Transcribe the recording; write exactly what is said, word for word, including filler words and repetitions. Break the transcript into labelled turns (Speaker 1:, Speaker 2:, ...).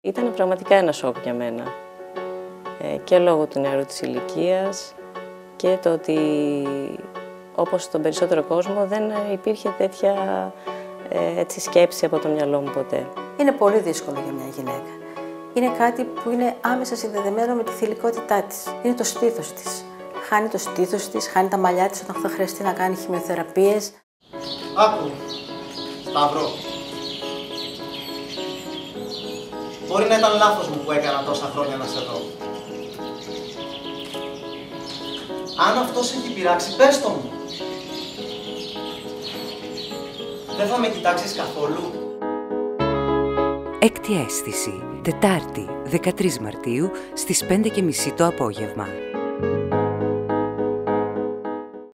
Speaker 1: Ήταν πραγματικά ένα σοκ για μένα. Ε, και λόγω του νεαρού της ηλικίας και το ότι, όπως στον περισσότερο κόσμο, δεν υπήρχε τέτοια ε, έτσι, σκέψη από το μυαλό μου ποτέ.
Speaker 2: Είναι πολύ δύσκολο για μια γυναίκα. Είναι κάτι που είναι άμεσα συνδεδεμένο με τη θηλυκότητά της. Είναι το στήθος της. Χάνει το στήθος της, χάνει τα μαλλιά της όταν θα χρειαστεί να κάνει χημειοθεραπείες.
Speaker 3: Άκου, Σταύρο. Μπορεί να ήταν λάθος μου που έκανα τόσα χρόνια να σε δω. Αν αυτό σε έχει πειράξει, πες το μου. Δεν θα με κοιτάξεις καθόλου.
Speaker 4: Έκτη αίσθηση, Τετάρτη, δεκατρείς Μαρτίου, στις πέντε και μισή το απόγευμα.